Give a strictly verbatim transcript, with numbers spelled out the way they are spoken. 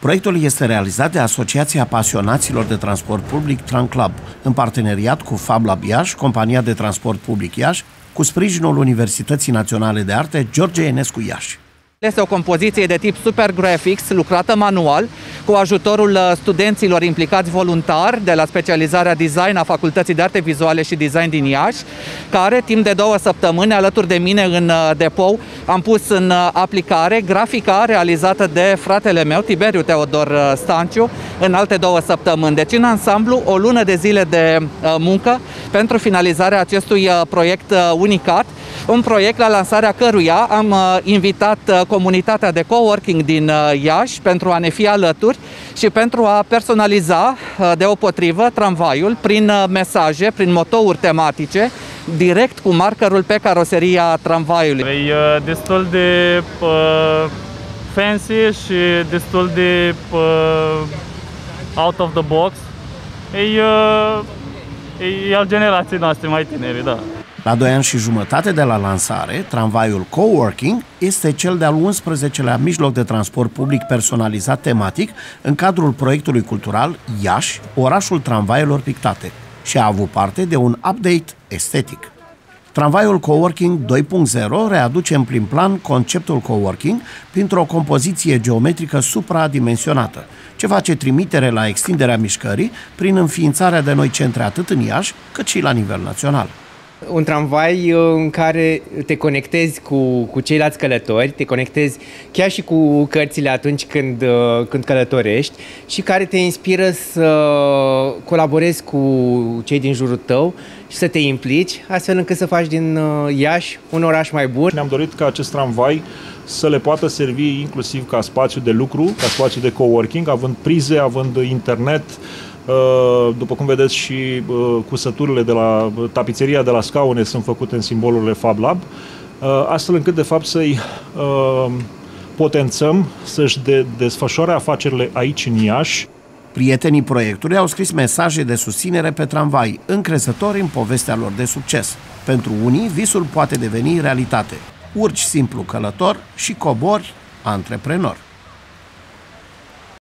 Proiectul este realizat de Asociația Pasionaților de Transport Public Tranclub, în parteneriat cu FabLab Iași, compania de transport public Iași, cu sprijinul Universității Naționale de Arte George Enescu Iași. Este o compoziție de tip Super Graphics, lucrată manual, cu ajutorul studenților implicați voluntar de la specializarea design a Facultății de Arte Vizuale și Design din Iași, care timp de două săptămâni, alături de mine în depou, am pus în aplicare grafica realizată de fratele meu, Tiberiu Teodor Stanciu, în alte două săptămâni. Deci, în ansamblu, o lună de zile de muncă pentru finalizarea acestui proiect unicat, un proiect la lansarea căruia am invitat comunitatea de coworking din Iași pentru a ne fi alături și pentru a personaliza deopotrivă tramvaiul prin mesaje, prin motouri tematice, direct cu markerul pe caroseria tramvaiului. E destul de uh, fancy și destul de uh, out of the box. E, uh, e al generației noastre mai tineri, da. La doi ani și jumătate de la lansare, tramvaiul Coworking este cel de-al unsprezecelea mijloc de transport public personalizat tematic în cadrul proiectului cultural Iași, orașul tramvaielor pictate, și a avut parte de un update estetic. Tramvaiul Coworking doi punct zero readuce în prim plan conceptul coworking printr-o compoziție geometrică supradimensionată, ce face trimitere la extinderea mișcării prin înființarea de noi centre atât în Iași cât și la nivel național. Un tramvai în care te conectezi cu, cu ceilalți călători, te conectezi chiar și cu cărțile atunci când, când călătorești și care te inspiră să colaborezi cu cei din jurul tău și să te implici, astfel încât să faci din Iași un oraș mai bun. Ne-am dorit ca acest tramvai să le poată servi inclusiv ca spațiu de lucru, ca spațiu de coworking, având prize, având internet. După cum vedeți, și cusăturile de la tapiseria de la scaune sunt făcute în simbolurile FabLab, astfel încât de fapt să-i potențăm să-și de desfășoare afacerile aici în Iași. Prietenii proiectului au scris mesaje de susținere pe tramvai, încrezători în povestea lor de succes. Pentru unii, visul poate deveni realitate. Urci simplu călător și cobori antreprenor.